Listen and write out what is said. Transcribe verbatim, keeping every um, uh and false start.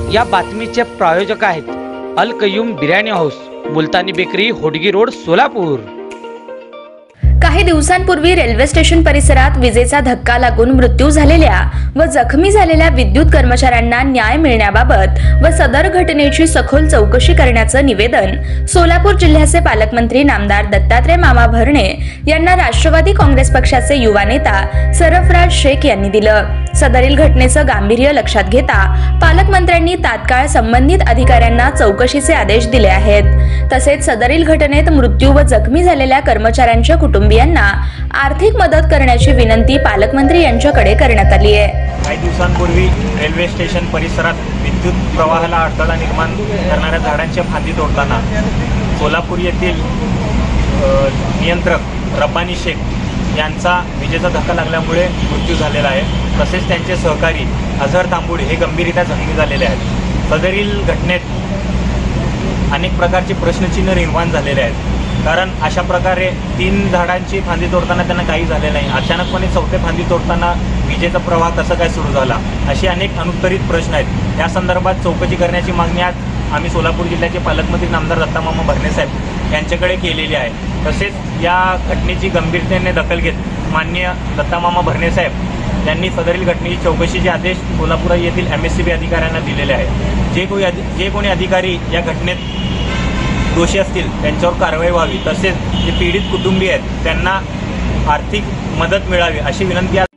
या बातमीचे प्रायोजक आहेत Al Qayyum biryani house, Multani bakery, Hodgi road, Solapur. काही दिवसांपूर्वी रेल्वे स्टेशन परिसरात विजेचा धक्का लागून मृत्यू झालेल्या व जखमी झालेल्या विद्युत कर्मचाऱ्यांना न्याय मिळण्याबाबत व सदर घटनेची सखोल चौकशी करण्याचं निवेदन सोलापूर जिल्ह्याचे पालकमंत्री नामदार दत्तात्रय मामा भरणे यांना राष्ट्रवादी काँग्रेस पक्षाचे युवा नेता सरफराज शेख यांनी दिलं। सदरील घटनेचं गांभीर्य लक्षात घेता पालकमंत्र्यांनी तात्काळ संबंधित अधिकाऱ्यांना चौकशीचे आदेश दिले आहेत। तसेच सदरील घटनेत मृत्यू व जखमी झालेल्या कर्मचाऱ्यांच्या कुटुंबियांना आर्थिक मदत करण्याची विनंती पालकमंत्री यांच्याकडे करण्यात आली आहे। काही दिवसांपूर्वी रेल्वे स्टेशन परिसरात विद्युत प्रवाहाला अडथळा निर्माण करणाऱ्या झाडांच्या फांदी तोडताना सोलापूर येथील नियंत्रक रब्बानी शेख यांचा विजेचा धक्का लागल्यामुळे मृत्यू झालेला आहे। तसेच त्यांचे सहकारी अझहर तांबुड हे गंभीररित्या जखमी झालेले आहेत। सदरील घटनेत अनेक प्रकारचे प्रश्नचिन्ह निर्माण झालेले आहेत, कारण अशा प्रकारे तीन झाडांची फांदी तोडताना त्यांना काही झाले नाही, अचानकपणे चौथे फांदी तोडताना विजेचा प्रवाह कसा काय सुरू झाला, असे अनेक अनुत्तरित प्रश्न आहेत। या संदर्भात चौकशी करण्याची मागणी आज आम्ही सोलापूर जिल्ह्याचे पालकमंत्री नामदार दत्तामामा भरणे साहेब यांच्याकडे केलेली आहे। तसेच या घटनेची गंभीरतेने दखल घेत माननीय दत्तामामा भरणे साहेब यांनी सदरील घटनेची चौकशीचे आदेश सोलापूर येथील एम एस सी बी अधिकाऱ्यांना दिलेले आहेत। जे कोणी जे कोणी अधिकारी या घटनेत दोषी असतील त्यांच्यावर कारवाई व्हावी, तसेच जे पीडित कुटुंबीय आहेत त्यांना आर्थिक मदत मिळावी अशी विनंती आज